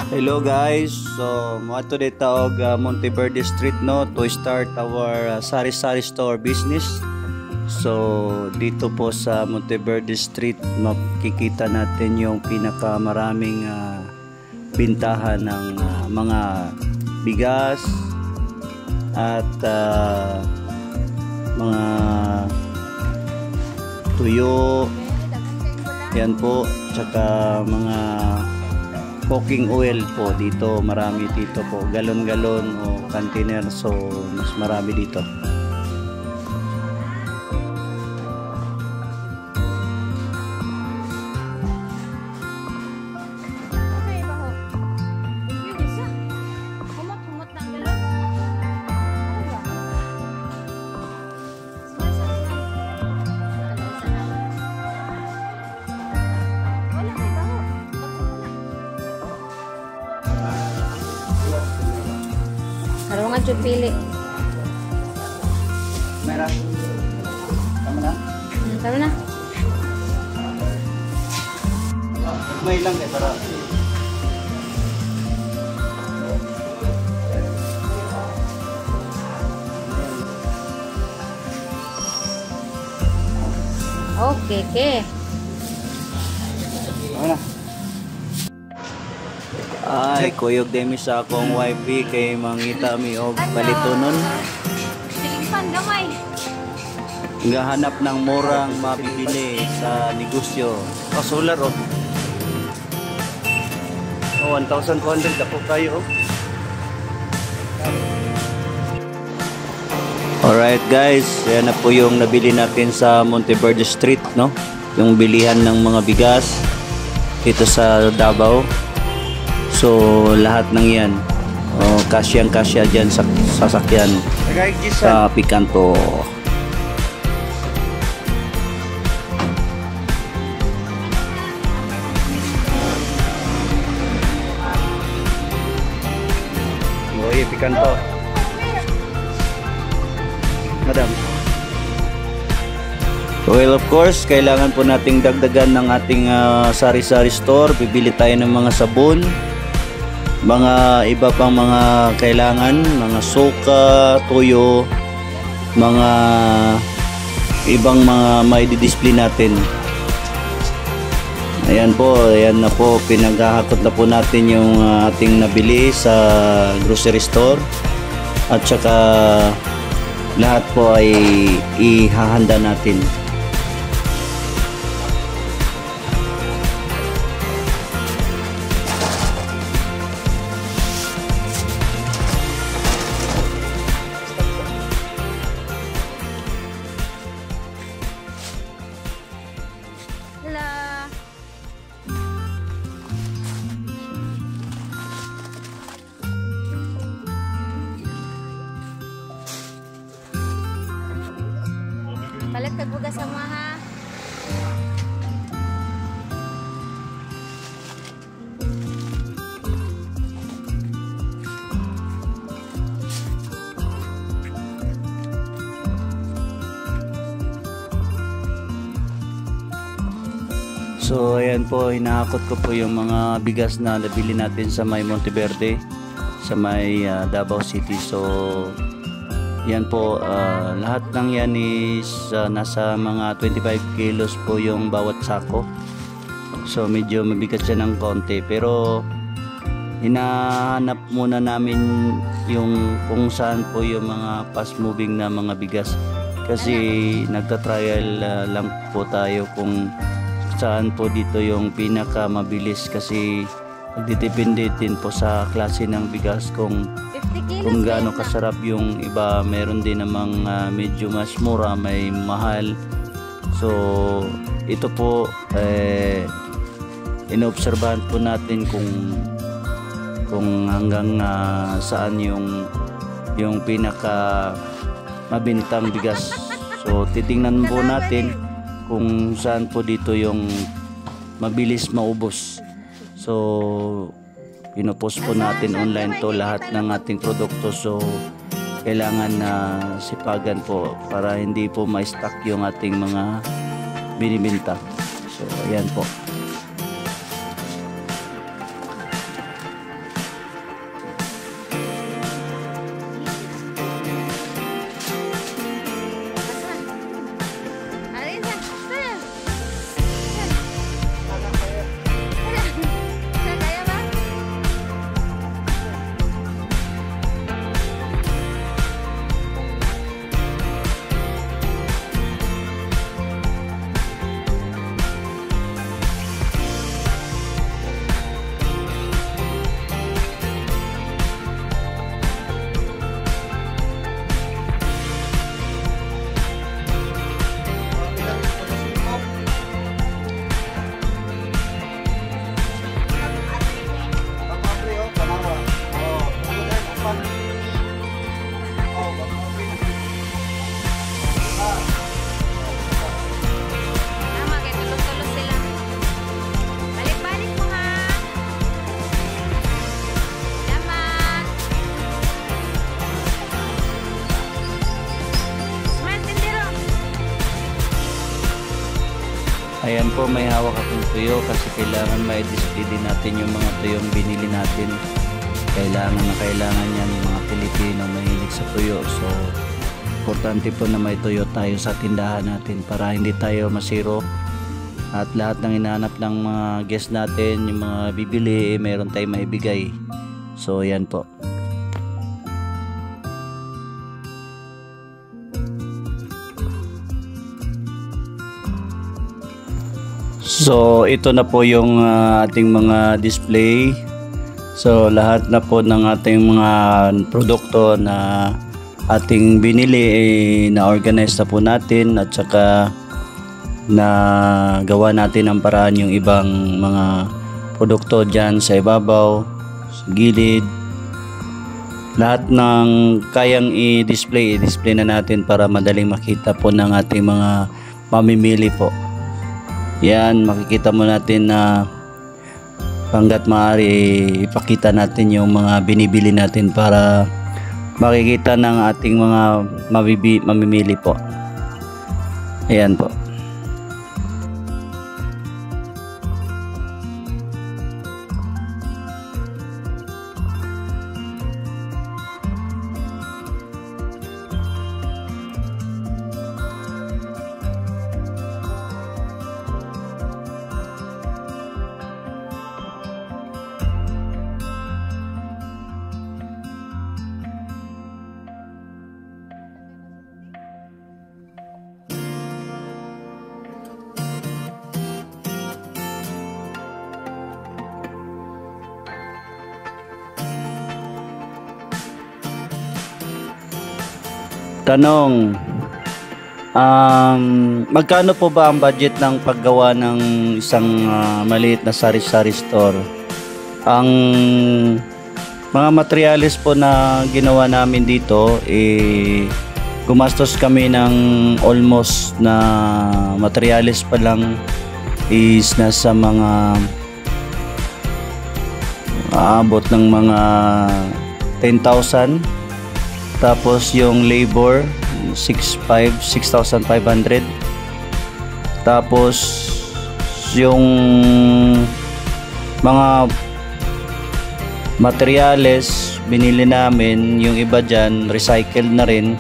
Hello guys, so moadto dito og Monteverde Street no to start our sari-sari store business. So dito po sa Monteverde Street makikita natin yung pinakamaraming bintahan ng mga bigas at mga tuyo, yan po, tsaka mga cooking oil po dito, marami dito po, galon-galon o container, so mas marami dito. Harungan jud pili. Merah. Tama na? Tama na. May lang kay para. Okay, okay. Tama na. Ay, kuyog demi sa akong wifey kay mangita mi og palitonon. Silingpan gamay. Gahanap ng murang mabibili sa negosyo. Solar oh. 1,400 ako kayo. Alright guys, yan na po yung nabili natin sa Monteverde Street, no? Yung bilihan ng mga bigas dito sa Davao. So lahat ng yan kasyang-kasya dyan sa sasakyan sa Picanto. Oy, Picanto. Madam. Well, of course, kailangan po nating dagdagan ng ating sari-sari store. Bibili tayo ng mga sabon, mga iba pang mga kailangan, mga suka, tuyo, mga ibang mga may display natin. Ayan po, ayan na po, pinaghahakot na po natin yung ating nabili sa grocery store, at saka lahat po ay ihahanda natin. Palit kag bugas sa mga ha. So ayan po, hinahakot ko po yung mga bigas na nabili natin sa may Monteverde, sa may Davao City. So yan po, lahat ng yan is nasa mga 25 kilos po yung bawat sako. So medyo mabigat siya ng konti, pero hinahanap muna namin yung kung saan po yung mga fast moving na mga bigas, kasi nagta-trial lang po tayo kung saan po dito yung pinaka mabilis, kasi nagdidepende din po sa klase ng bigas kung gaano kasarap. Yung iba meron din namang medyo mas mura, may mahal. So ito po inoobserbahan po natin kung hanggang saan yung pinaka mabintang bigas. So titingnan po natin kung saan po dito yung mabilis maubos. So pinopost po natin online to lahat ng ating produkto. So kailangan na sipagan po para hindi po ma-stock yung ating mga binibenta. So ayan po. po may hawak akong tuyo kasi kailangan ma-display din natin yung mga tuyong binili natin. Kailangan yan yung mga Pilipino mahilig sa tuyo. So importante po na may tuyo tayo sa tindahan natin para hindi tayo masiro. At lahat ng hinahanap ng mga guest natin, yung mga bibili, meron tayong maibigay. So yan po. So ito na po yung ating mga display. So lahat na po ng ating mga produkto na ating binili na-organize na po natin at saka na gawa natin ang paraan yung ibang mga produkto dyan sa ibabaw, sa gilid. Lahat ng kayang i-display na natin para madaling makita po ng ating mga mamimili po. Yan, makikita mo natin na hanggat maaari ipakita natin yung mga binibili natin para makikita ng ating mga mamimili po. Ayan po. Tanong, magkano po ba ang budget ng paggawa ng isang maliit na sari-sari store? Ang mga materials po na ginawa namin dito, gumastos kami ng almost na materials pa lang is nasa mga aabot ng mga 10,000. Tapos yung labor 6,500. Tapos yung mga materyales binili namin, yung iba dyan recycled na rin.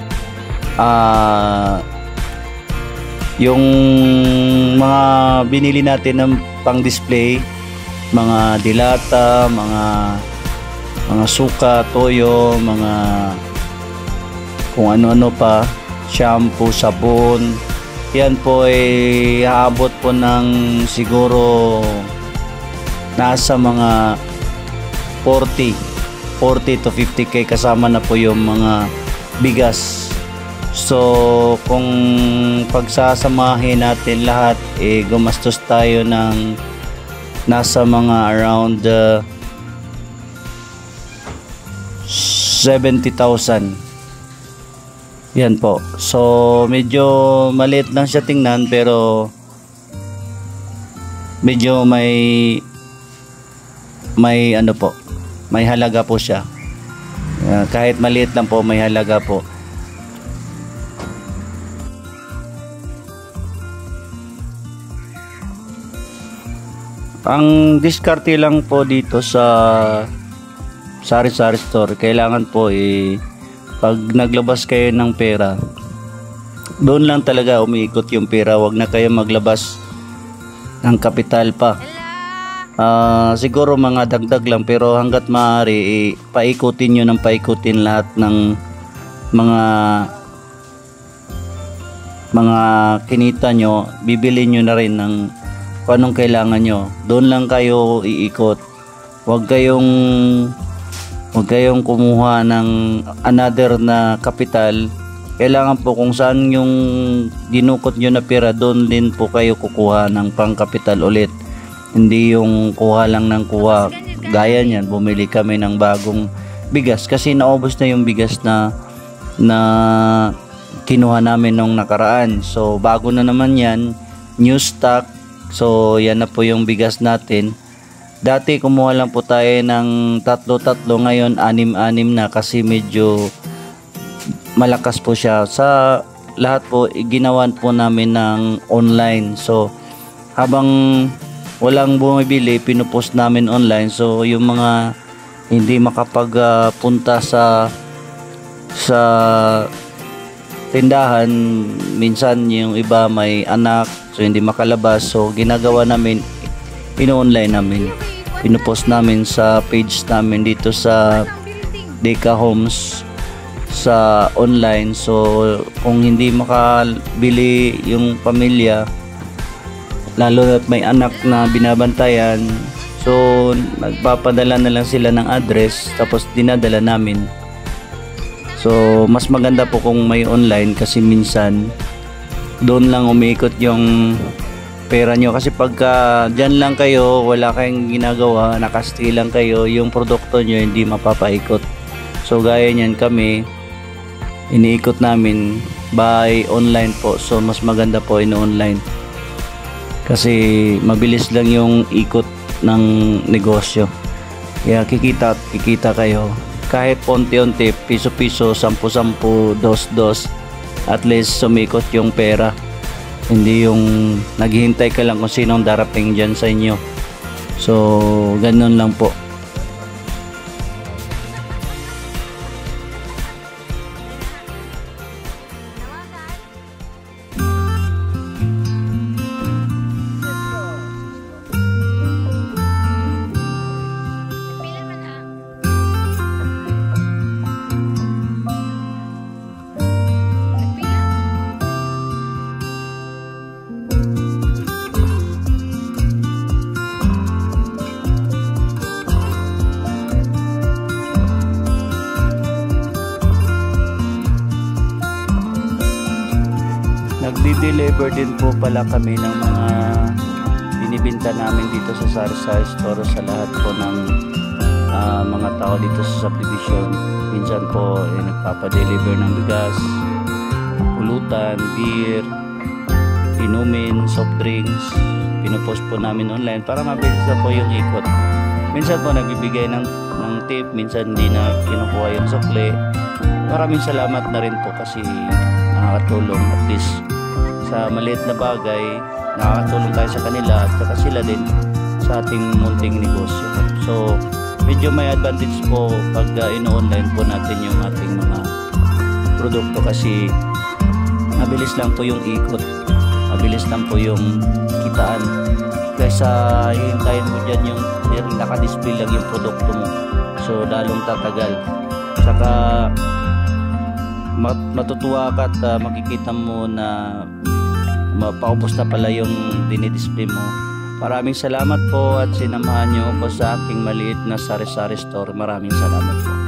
Yung mga binili natin ng pang display, mga dilata, mga suka, toyo, mga kung ano-ano pa, shampoo, sabon. Yan po ay haabot po ng siguro nasa mga 40 to 50k kasama na po yung mga bigas. So kung pagsasamahin natin lahat, gumastos tayo ng nasa mga around 70,000. Yan po. So medyo maliit lang siya tingnan pero medyo may ano po, may halaga po siya. Kahit maliit lang po, may halaga po. Ang diskarte lang po dito sa sari-sari store, kailangan po pag naglabas kayo ng pera, doon lang talaga umiikot yung pera. Wag na kayo maglabas ng kapital pa. Siguro mga dagdag lang, pero hanggat maaari paikutin nyo ng paikutin lahat ng mga kinita nyo. Bibili nyo na rin ng kung anong kailangan nyo. Doon lang kayo iikot. Huwag kayong kumuha ng another na kapital. Kailangan po kung saan yung dinukot nyo na pera, doon din po kayo kukuha ng pangkapital ulit. Hindi yung kuha lang ng kuha. Gaya niyan, bumili kami ng bagong bigas kasi naubos na yung bigas na kinuha namin nung nakaraan. So bago na naman yan, new stock. So yan na po yung bigas natin. Dati kumuha lang po tayo ng 3-3, ngayon 6-6 na kasi medyo malakas po siya. Sa lahat po ginawan po namin ng online. So habang walang bumibili, pinupost namin online. So yung mga hindi makapagpunta sa tindahan, minsan yung iba may anak, so hindi makalabas, so ginagawa namin, ino-online namin, pinupost namin sa page namin dito sa Deka Homes sa online. So kung hindi makabili yung pamilya, lalo na may anak na binabantayan, so nagpapadala na lang sila ng address, tapos dinadala namin. So mas maganda po kung may online, kasi minsan doon lang umiikot yung pera nyo. Kasi pagka dyan lang kayo, wala kayong ginagawa, nakastay lang kayo, yung produkto nyo hindi mapapaikot. So gaya nyan, kami iniikot namin by online po. So mas maganda po ino-online, kasi mabilis lang yung ikot ng negosyo. Kaya kikita kayo kahit unti-unti, piso-piso, 10-10, 2-2, at least sumikot yung pera. Hindi yung naghihintay ka lang kung sinong darating dyan sa inyo. So ganun lang po. Nagdi-deliver din po pala kami ng mga binibinta namin dito sa Sari-Sari Store sa lahat po ng mga tao dito sa subdivision. Minsan po nagpapa-deliver ng bigas, pulutan, beer, inumin, soft drinks. Pinopost po namin online para mabilis na po yung ikot. Minsan po nagbibigay ng tip, minsan hindi na kinukuha yung sukle. Maraming salamat na rin po, kasi nakakatulong at least sa maliit na bagay, nakakatulong tayo sa kanila at saka sila din sa ating munting negosyo. So medyo may advantage po pag ino-online po natin yung ating mga produkto, kasi mabilis lang po yung ikot, mabilis lang po yung kitaan, kaysa hihintayin mo dyan yung naka-display lang yung produkto mo. So lalong tatagal, saka matutuwa ka at makikita mo na mapaubos na pala yung dinidisplay mo. Maraming salamat po at sinamahan nyo ako sa aking maliit na Sari-Sari Store. Maraming salamat po.